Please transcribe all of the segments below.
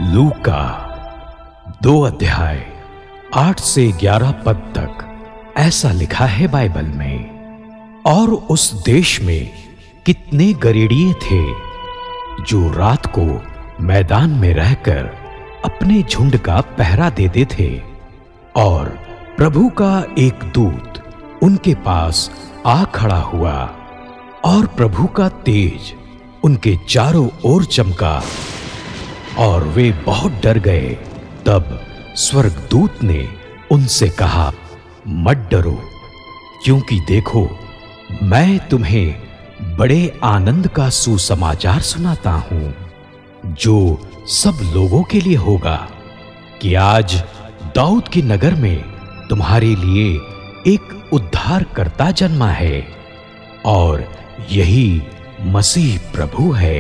लूका 2 अध्याय 8 से 11 पद तक ऐसा लिखा है बाइबल में। और उस देश में कितने गरीड़िए थे जो रात को मैदान में रहकर अपने झुंड का पहरा देते थे, और प्रभु का एक दूत उनके पास आ खड़ा हुआ, और प्रभु का तेज उनके चारों ओर चमका, और वे बहुत डर गए। तब स्वर्गदूत ने उनसे कहा, मत डरो, क्योंकि देखो, मैं तुम्हें बड़े आनंद का सुसमाचार सुनाता हूं, जो सब लोगों के लिए होगा, कि आज दाऊद के नगर में तुम्हारे लिए एक उद्धारकर्ता जन्मा है, और यही मसीह प्रभु है।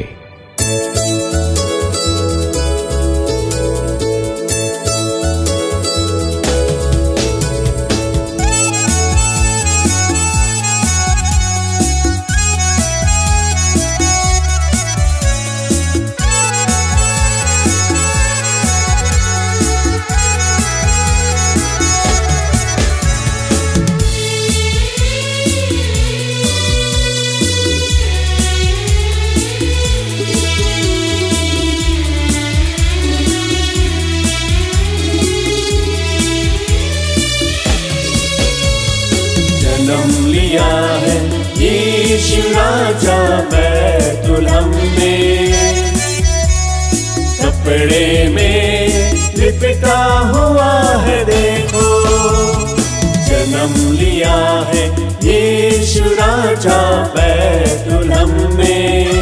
जन्म लिया है यीशु राजा बैतुलहम में, कपड़े में लिपटा हुआ है देखो। जन्म लिया है यीशु राजा बैतुलहम में,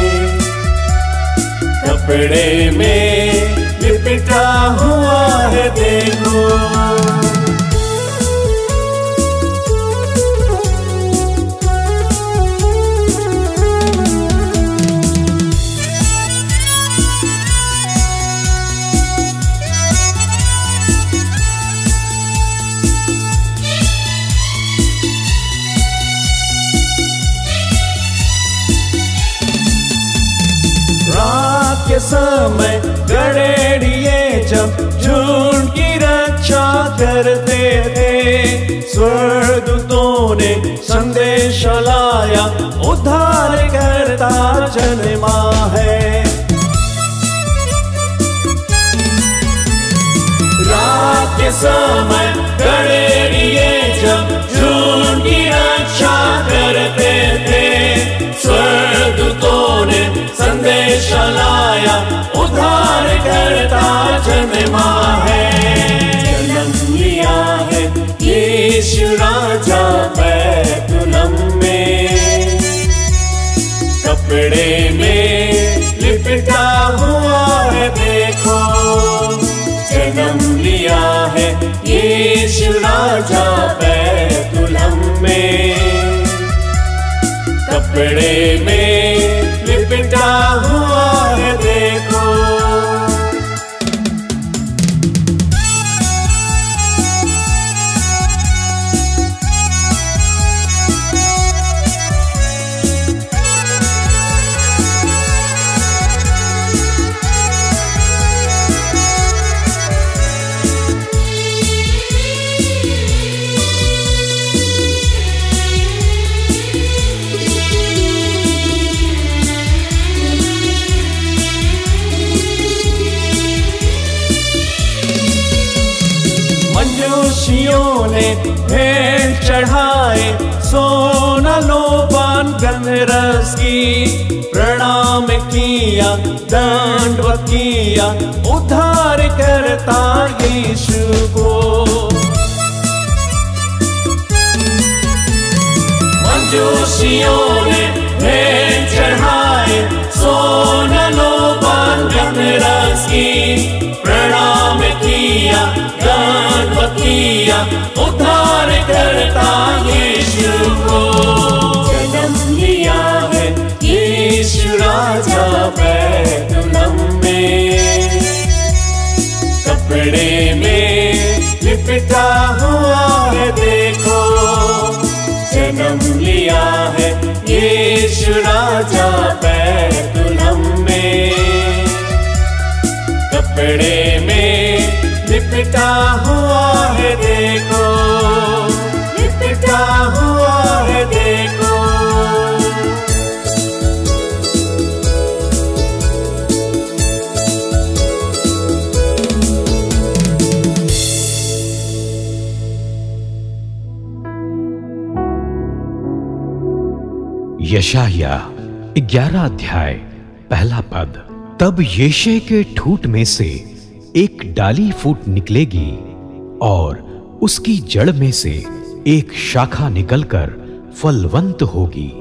कपड़े में लिपटा हुआ है देखो। के समय गड़ेड़िए जब झुंड की रक्षा करते थे, स्वर्गदूतों ने संदेश लाया, उद्धारकर्ता जन्मा है। रात के समय गड़ेड़िए जब झुंड की रक्षा करते थे, स्वर्गदूतों ने संदेश लाया, उद्धारकर्ता जन्मा है। जन्म लिया है यीशु राजा बैतुलहम में, कपड़े में लिपटा हुआ है देखो। जन्म लिया है यीशु राजा बैतुलहम में, कपड़े में लिपटा हुआ है देखो। मंजूषियों ने भेंट चढ़ाए, सोना लोबान गंधरस की, प्रणाम किया, दंडवत किया, उद्धारकर्ता यीशु को। मंजूषियों ने भेंट चढ़ाए, सोना लोबान गंधरस की, प्रणाम किया, दंडवत किया, उद्धारकर्ता यीशु को। जन्म लिया है यीशु राजा बैतुलहम में, कपड़े में लिपटा हुआ है देखो। जन्म लिया है यीशु राजा बैतुलहम में, कपड़े यशाया 11 अध्याय 1 पद। तब यिशै के ठूंठ में से एक डाली फूट निकलेगी और उसकी जड़ में से एक शाखा निकलकर फलवंत होगी।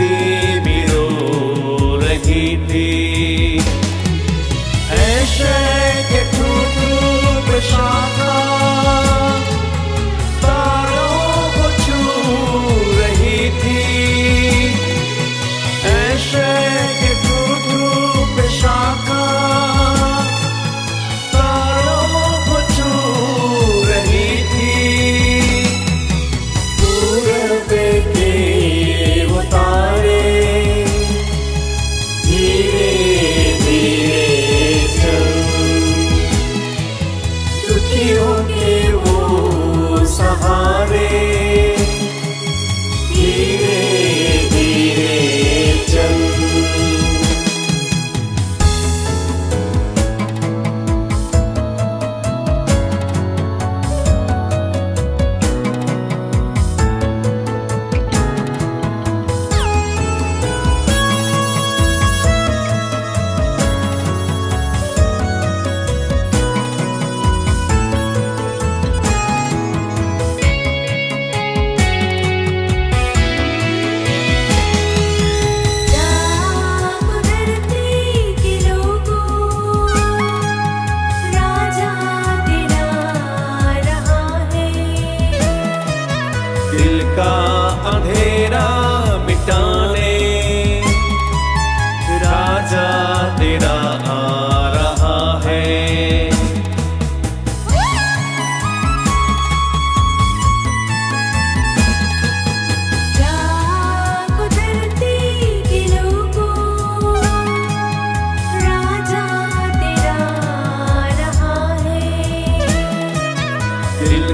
धरती भी रो रही थी। ऐशे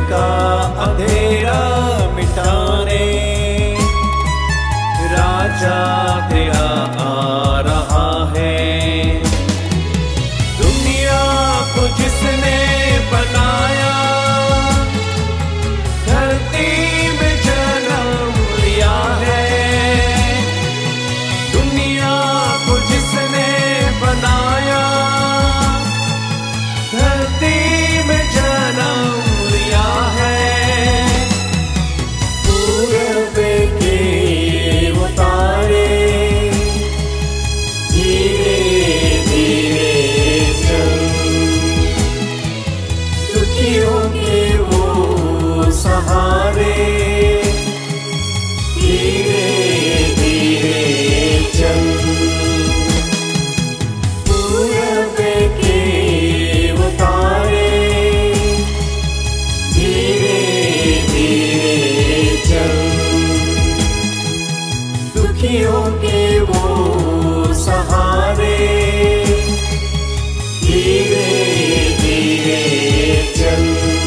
का अंधेरा मिटाने राजा तेरा आ रहा है। दुनिया को जिसने बनाया, धरती में जन्म लिया है। दुनिया को जिसने बनाया, धरती में जन्म लिया है। पूरब के वो तारे धीरे धीरे चल, दुखियों के वो सहारे धीरे धीरे चल। पूरब के वो तारे धीरे धीरे चल, दुखियों के वो सहारे धीरे धीरे चल।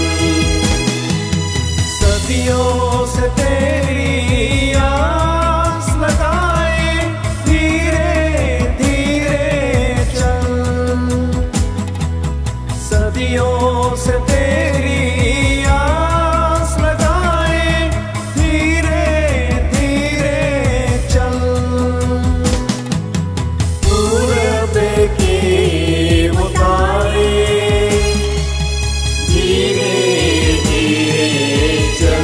सदियों से तेरी आस लगाए धीरे धीरे चल। सदियों से तेरी आस लगाए धीरे धीरे चल। पूरब के वो तारे धीरे धीरे चल।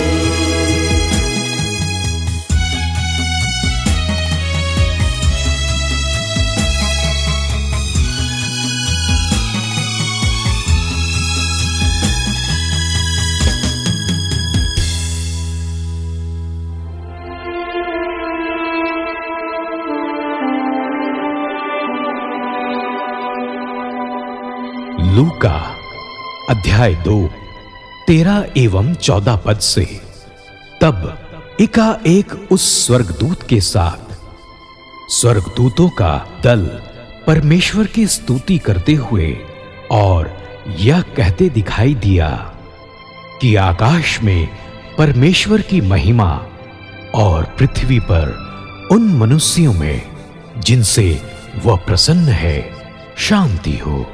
लूका अध्याय 2 13 एवं 14 पद से। तब एकाएक उस स्वर्गदूत के साथ स्वर्गदूतों का दल परमेश्वर की स्तुति करते हुए और यह कहते दिखाई दिया कि आकाश में परमेश्वर की महिमा और पृथ्वी पर उन मनुष्यों में जिनसे वह प्रसन्न है शांति हो।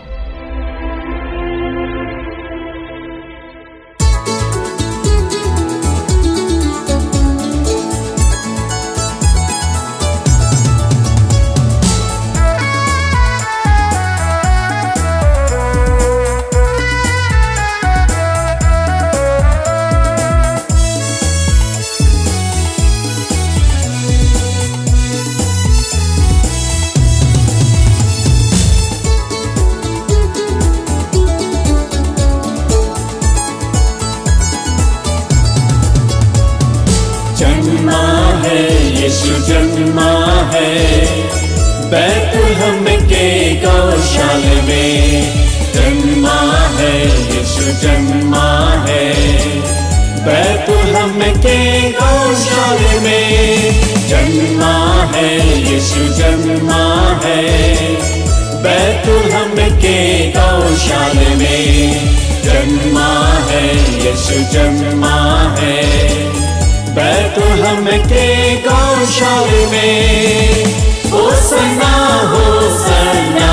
जन्मा है यीशु जन्मा है बैतलहम के गौशाले में। जन्मा है यीशु जन्मा है बैतलहम के गौशाले में। जन्मा है यीशु जन्मा है बैतलहम के गौशाले में। जन्मा है यीशु जन्मा है बैतलहम के गौशाले में। होसन्ना होसन्ना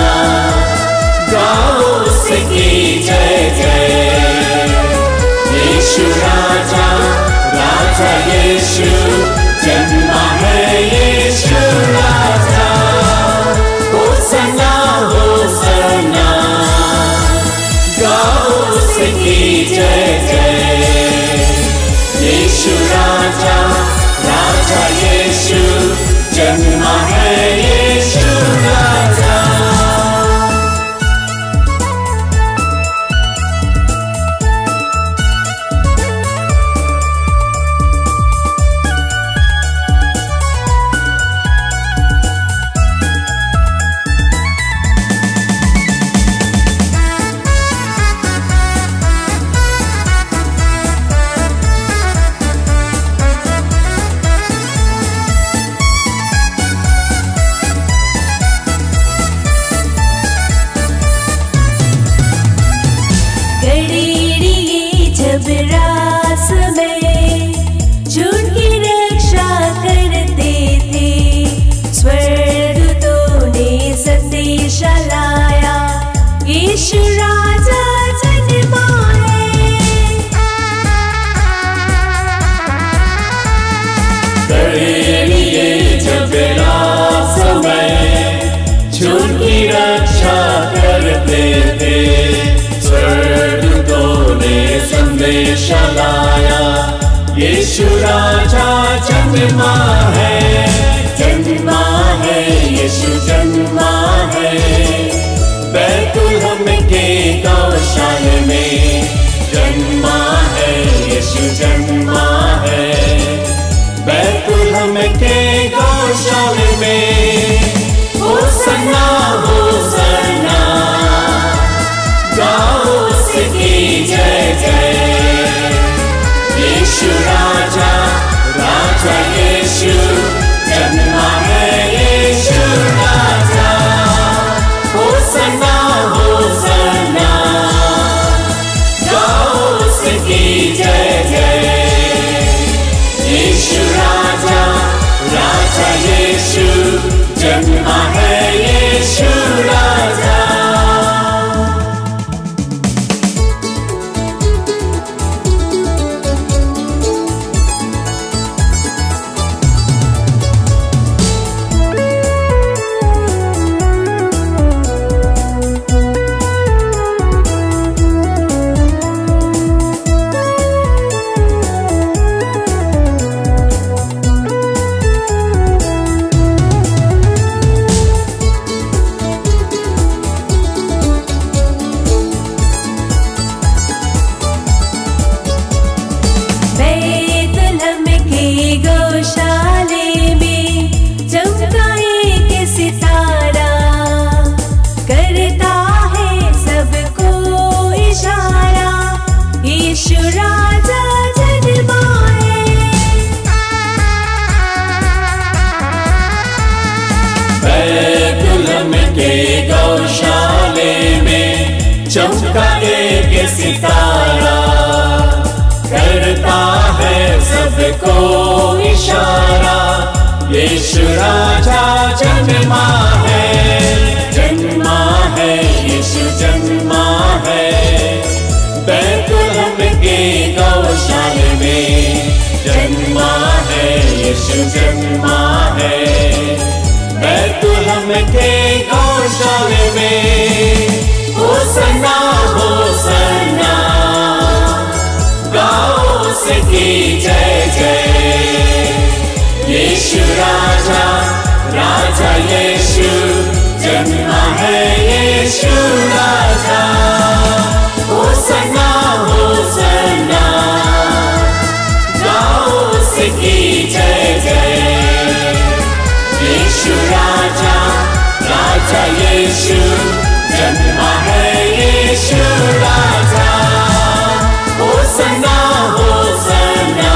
गाओ उसकी जय जय। यीशु राजा राजा यीशु जन्मा है यीशु राजा। होसन्ना होसन्ना गाओ उसकी जय जय। यीशु राजा राजा यीशु जन्मा है यीशु राजा। यीशु राजा जन्मा है। तेरे लिए जब रात समय झूठ की रक्षा करते थे, स्वर्गदूतों ने संदेश लाया, यीशु राजा जन्मा है, जन्मा है, यीशु जन्मा है। बैतुलहम के गौशाले में जन्मा है, यीशु जन्मा है। बैतुलहम के गौशाले में होसन्ना होसन्ना, गाओ उसकी जय जय। यीशु राजा, राजा यीशु जन्मा है, यीशु राजा। होसन्ना होसन्ना, गाओ उसकी जय जय। यीशु राजा, राजा यीशु जन्मा है, यीशु राजा। चमका एक सितारा, करता है सबको इशारा, यीशु राजा जन्मा है, जन्मा है, यीशु जन्मा है। बैतुलहम के गौशाले में जन्मा है, यीशु जन्मा है। बैतुलहम के गौशाले में होसन्ना होसन्ना, गाओ उसकी जय जय। यीशु राजा, राजा यीशु जन्मा है, यीशु राजा। होसन्ना होसन्ना, गाओ उसकी जय जय। यीशु राजा, राजा यीशु जन्मा है, यीशु राजा। होसन्ना होसन्ना,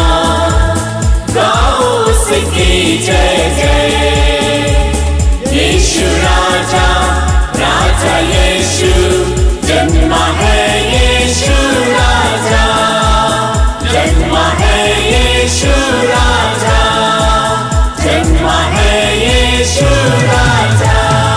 गाओ उसकी जय जय। यीशु राजा, राजा यीशु जन्मा है, यीशु राजा। जन्मा है यीशु राजा, जन्मा है यीशु राजा।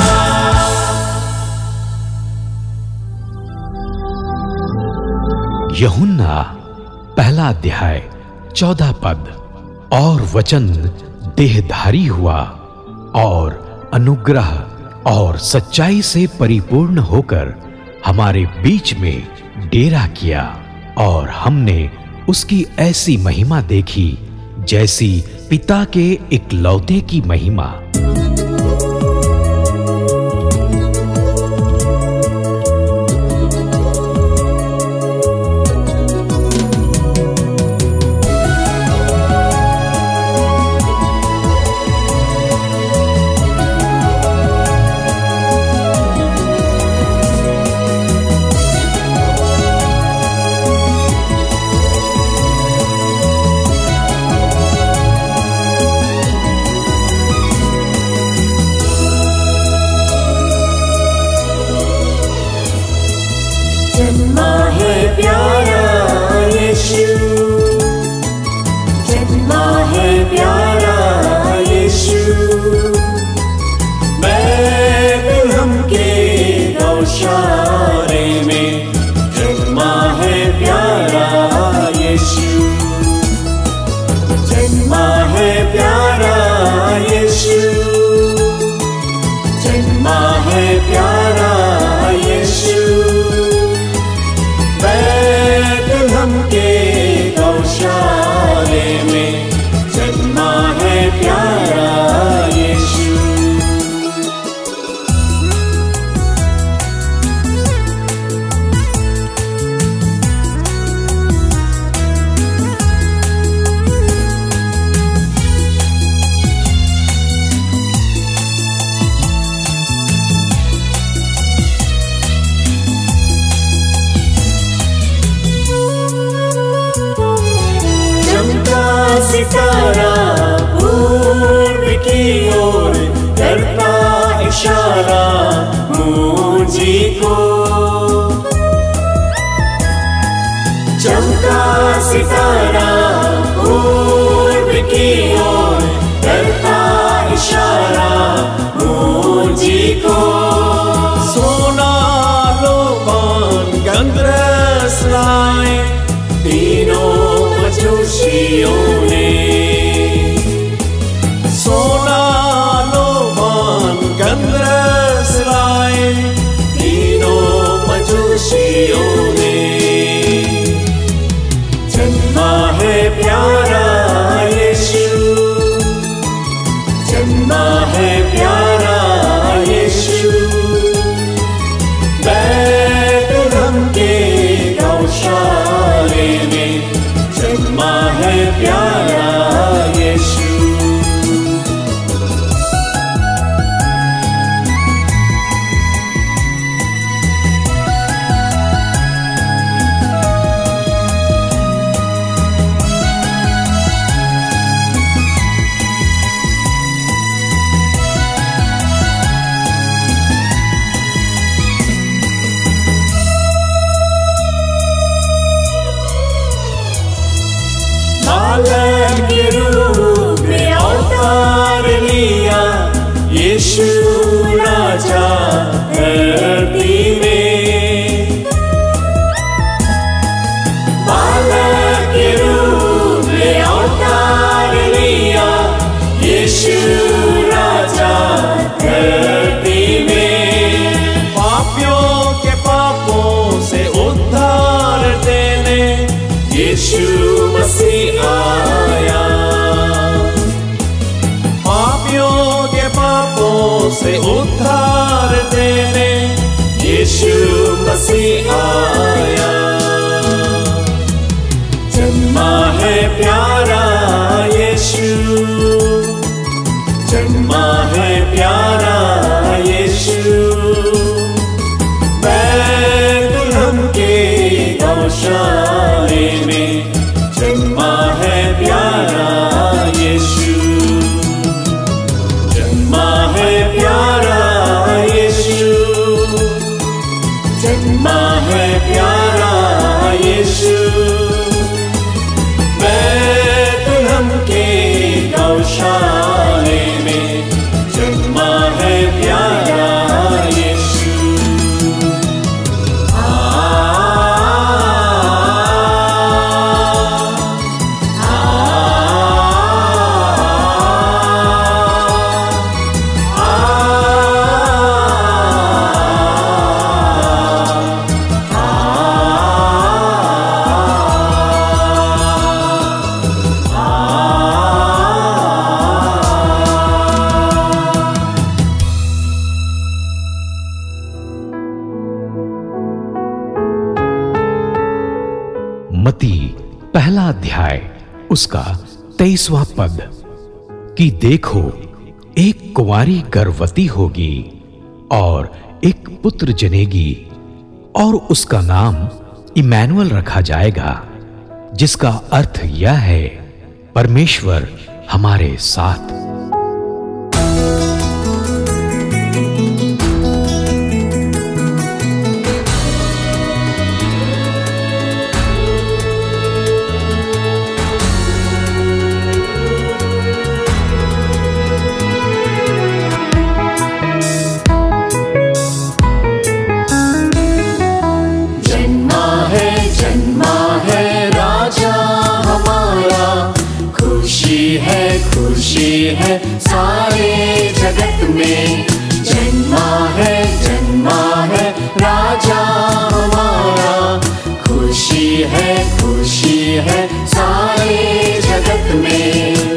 यूहन्ना पहला अध्याय 14 पद। और वचन देहधारी हुआ और अनुग्रह और सच्चाई से परिपूर्ण होकर हमारे बीच में डेरा किया, और हमने उसकी ऐसी महिमा देखी जैसी पिता के इकलौते की महिमा। सितारा पूर्व की ओर करता इशारा मुझी को। चमका सितारा पूर्व की ओर करता इशारा मुझी को। सोना लोबान गंधरस लाए तीनों मजूसियों ने। सोना लोबान गंधरस लाए तीनों मजूसियों ने। जन्मा है प्यारा यीशु, जन्मा है प्यारा यीशु, बैतलहम के गौशाले में जन्मा है प्यारा यीशु। बालक के रूप में अवतार लिया यीशु राजा धरती में। बालक के रूप में अवतार लिया यीशु राजा धरती में। पापियों के पापों से उद्धार देने यीशु मसीह आया। पापियों के पापों से उद्धार देने यीशु मसीह आया। जन्मा है प्यारा यीशु, जन्मा है प्यारा यीशु, बैतलहम के गौशाले में जन्मा है प्यारा यीशु। जन्मा है प्यारा यीशु, जन्मा है प्यारा यीशु, बैतलहम के गौशाले में जन्मा है प्यारा यीशु। मत्ती पहला अध्याय उसका 23वां पद कि देखो एक कुंवारी गर्भवती होगी और एक पुत्र जनेगी और उसका नाम इमैनुअल रखा जाएगा, जिसका अर्थ यह है परमेश्वर हमारे साथ। खुशी है सारे जगत में। जन्मा है राजा हमारा। खुशी है सारे जगत में।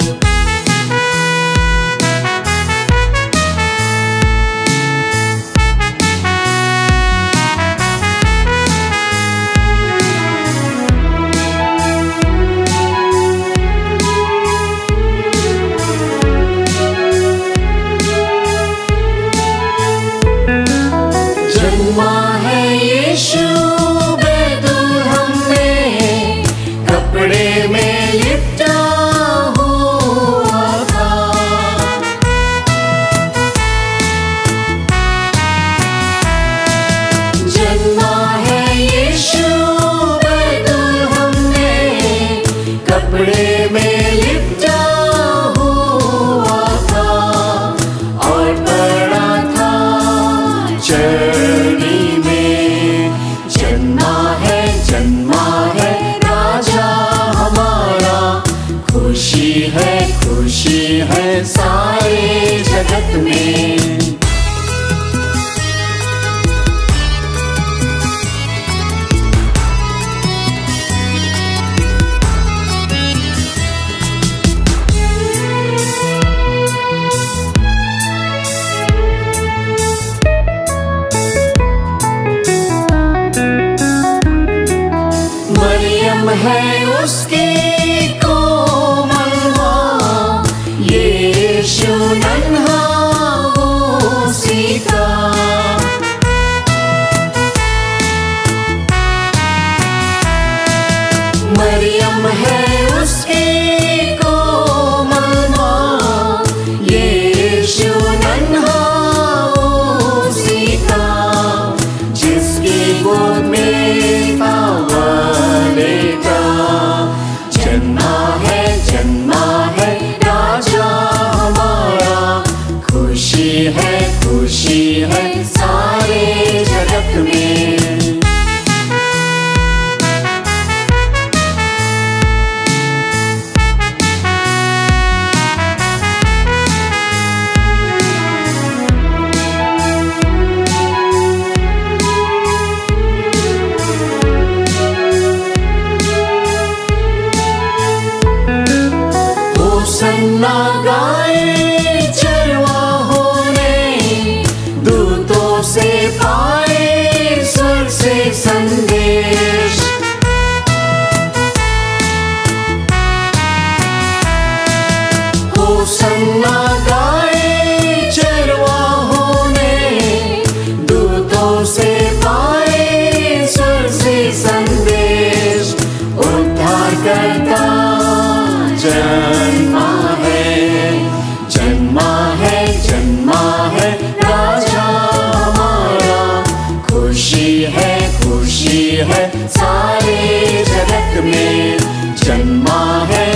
मरियम है उसकी कोमल माँ, यीशु नन्हा उसी का। मरियम है उसकी कोमल माँ, यीशु नन्हा उसी का। जिसकी गोद में था वह बेटा, जन्मा है राजा हमारा। खुशी है सारे जगत में। होसन्ना गाए चरवाहों ने, दूतों से पाए स्वर से संदेश। होसन्ना गाए चरवाहों ने, दूतों से पाए स्वर से संदेश। उद्धारकर्ता जन्मा है राजा हमारा। खुशी है सारे जगत में। जन्मा है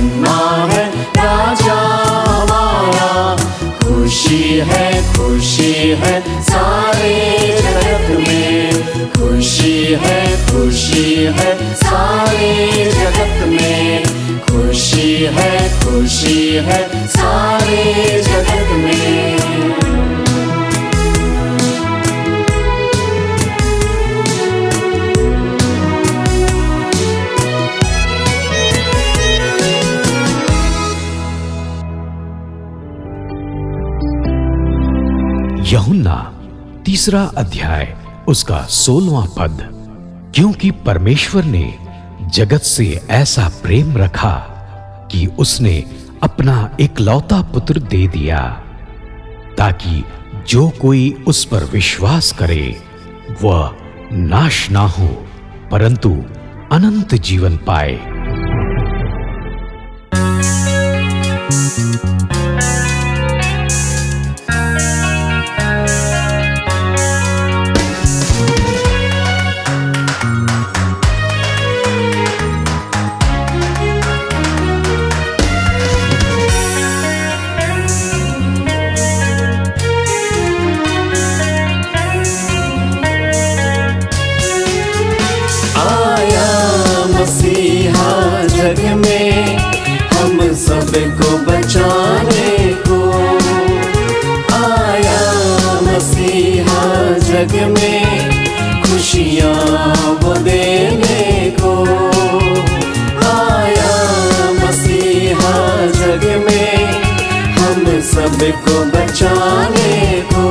राजा हमारा। खुशी है सारे जगत में। खुशी है सारे जगत में। खुशी है सारे जगत में। यूहन्ना 3 अध्याय उसका 16वां पद। क्योंकि परमेश्वर ने जगत से ऐसा प्रेम रखा कि उसने अपना इकलौता पुत्र दे दिया, ताकि जो कोई उस पर विश्वास करे वह नाश ना हो परंतु अनंत जीवन पाए। जग में हम सबको बचाने को आया मसीहा। जग में खुशियाँ वो देने को आया मसीहा। जग में हम सबको बचाने को।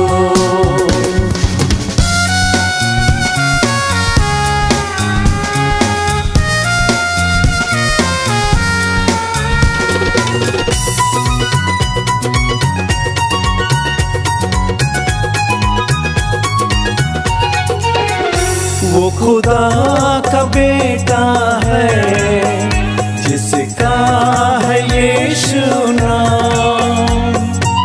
वो खुदा का बेटा है जिसका है यीशु नाम।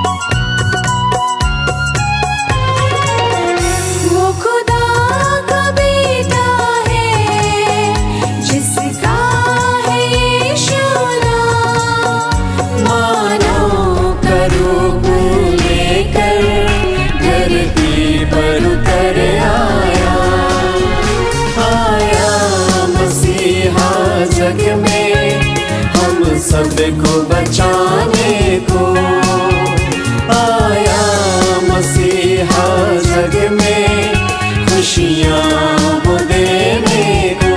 वो खुदा का बेटा है जिसका है यीशु नाम। मानव का रूप लेकर धरती पर उतर आया। जग में हम सबको बचाने को आया मसीहा। जग में खुशियाँ वो देने को।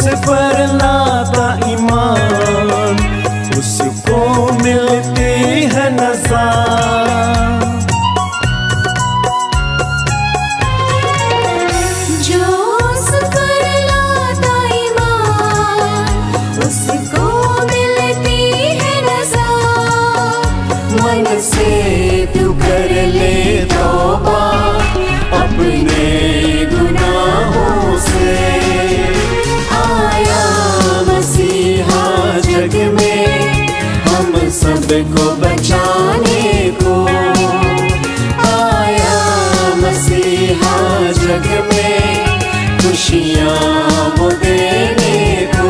पर लाता ईमान उसको मिलती है नज़ार। जो उस पर लाता ईमान उसको मिलती है नज़ार। मन से तू कर ले तौबा अपने गुनाहों से। आया मसीहा जग में हम सबको बचाने को। आया मसीहा जग में खुशियाँ वो देने को।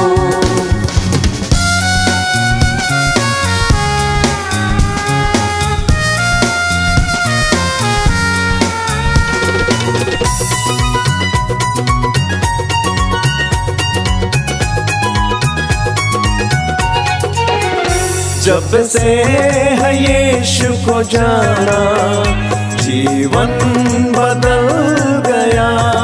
जब से है यीशु को जाना जीवन बदल गया।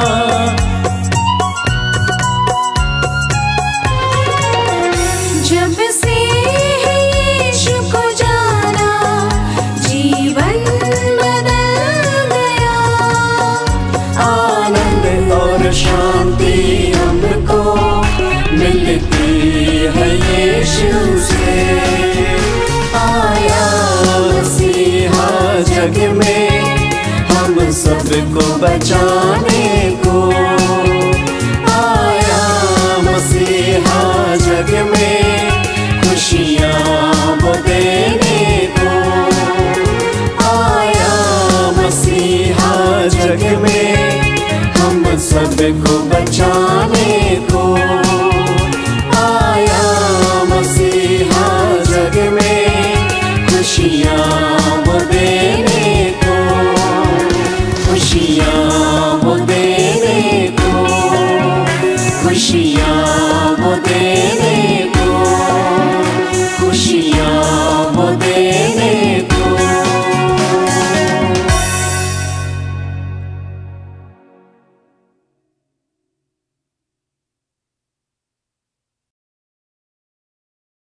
जब से है यीशु को जाना जीवन बदल गया। आनंद और शांति हमको मिलती है यीशु से। आया मसीहा जग में हम सबको बचाने को। आया मसीहा जग में खुशियाँ वो देने को। आया मसीहा जग में हम सबको